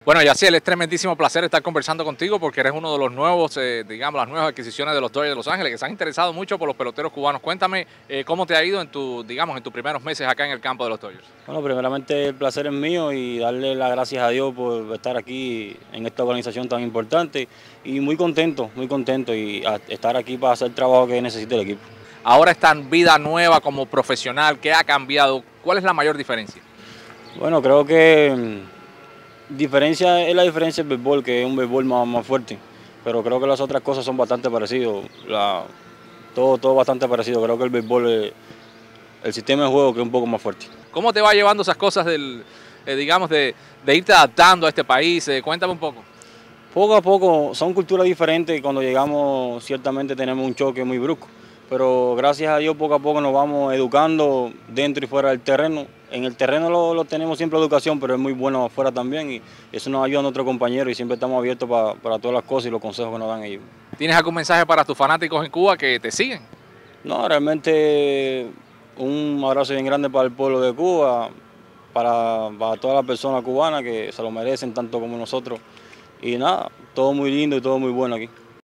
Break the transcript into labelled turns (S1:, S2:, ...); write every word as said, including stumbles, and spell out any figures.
S1: Bueno, Yaciel, es tremendísimo placer estar conversando contigo porque eres uno de los nuevos, eh, digamos, las nuevas adquisiciones de los Dodgers de Los Ángeles que se han interesado mucho por los peloteros cubanos. Cuéntame eh, cómo te ha ido en tu, digamos, en tus primeros meses acá en el campo de los Dodgers.
S2: Bueno, primeramente el placer es mío y darle las gracias a Dios por estar aquí en esta organización tan importante y muy contento, muy contento y a estar aquí para hacer el trabajo que necesita el equipo.
S1: Ahora esta vida nueva como profesional, ¿qué ha cambiado? ¿Cuál es la mayor diferencia?
S2: Bueno, creo que mm, diferencia es la diferencia del béisbol, que es un béisbol más, más fuerte, pero creo que las otras cosas son bastante parecidas, la, todo, todo bastante parecido. Creo que el béisbol, es, el sistema de juego que es un poco más fuerte.
S1: ¿Cómo te va llevando esas cosas del, eh, digamos, de, de irte adaptando a este país? Eh, cuéntame un poco.
S2: Poco a poco son culturas diferentes y cuando llegamos ciertamente tenemos un choque muy brusco, pero gracias a Dios poco a poco nos vamos educando dentro y fuera del terreno. En el terreno lo, lo tenemos siempre educación, pero es muy bueno afuera también y eso nos ayuda a nuestros compañeros y siempre estamos abiertos para, para todas las cosas y los consejos que nos dan ellos.
S1: ¿Tienes algún mensaje para tus fanáticos en Cuba que te siguen?
S2: No, realmente un abrazo bien grande para el pueblo de Cuba, para, para todas las personas cubanas que se lo merecen tanto como nosotros. Y nada, todo muy lindo y todo muy bueno aquí.